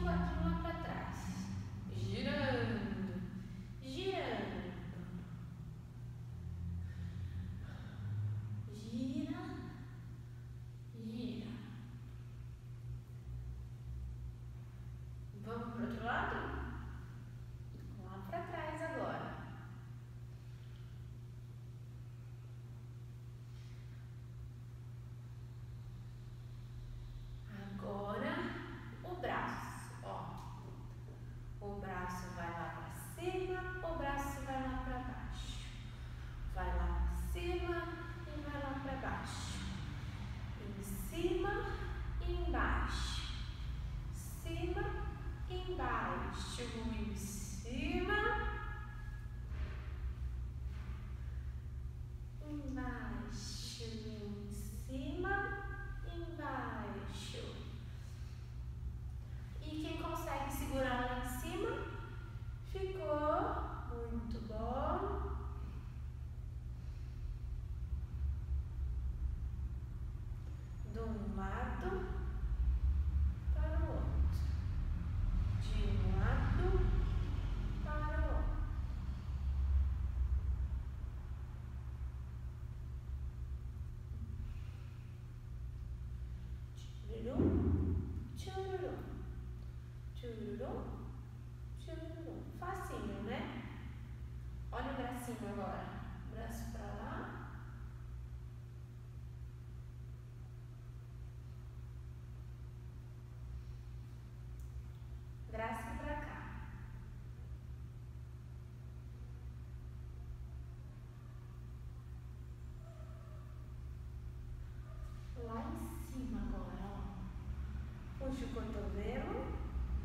quadril lá para trás, girando, girando, gira, gira. Vamos para o outro lado? Lá para trás agora. Agora o braço, ó. O braço vai lá para cima, o braço vai lá para baixo. Vai lá para cima e vai lá para baixo. Em cima e embaixo. Cima e embaixo. Em cima. Embaixo. Em cima. Embaixo. E quem consegue segurar lá em cima? Ficou muito bom. De um lado para o outro. De um lado para o outro. Tchururum, tchururum, tchururum, tchururum. Facinho, né? Olha o bracinho agora. Braço para lá. Braço para cá. Lá em cima agora, ó. Puxa o cotovelo.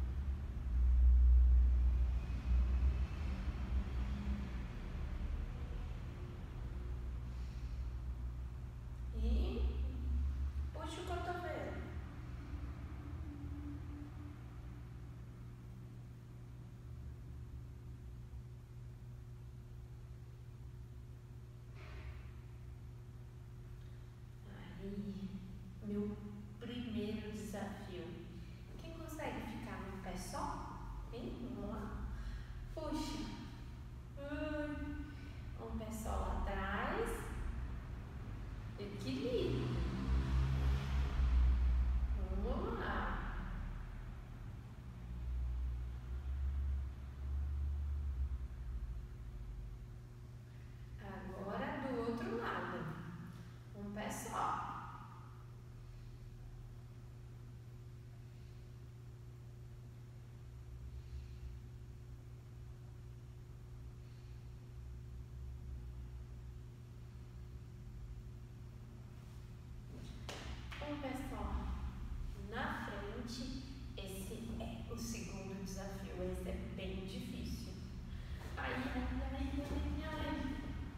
E puxa o cotovelo. Aí, meu primeiro desafio. Quem consegue ficar num pé só? Hein? Vamos lá. Puxa. Um pé só lá atrás. Equilíbrio. Vamos lá. Agora do outro lado. Um pé só. Um pé só na frente. Esse é o segundo desafio. Esse é bem difícil. Ai, ai, ai, ai, ai.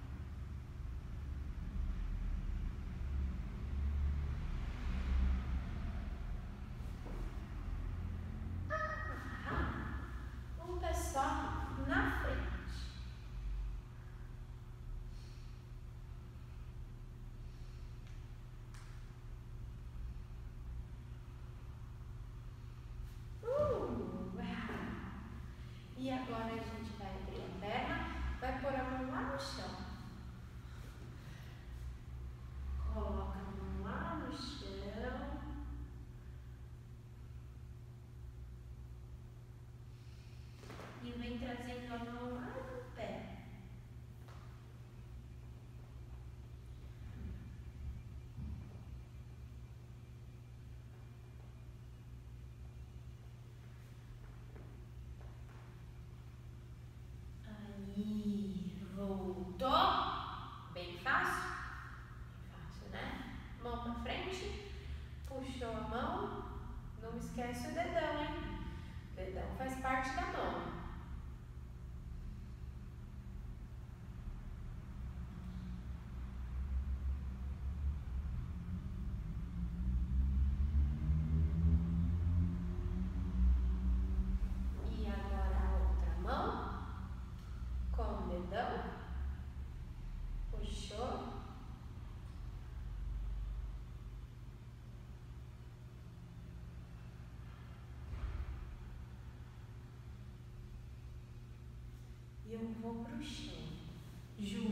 Um pé só na frente. E agora a gente vai abrir a perna, vai pôr a mão lá no chão. Coloca a mão lá no chão. E vem trazendo a mão lá no pé. Aí, voltou. Bem fácil? Bem fácil, né? Mão pra frente. Puxou a mão. Não esquece o dedão, hein? O dedão faz parte da mão. E agora a outra mão com o dedão. e eu vou pro chão. Junto.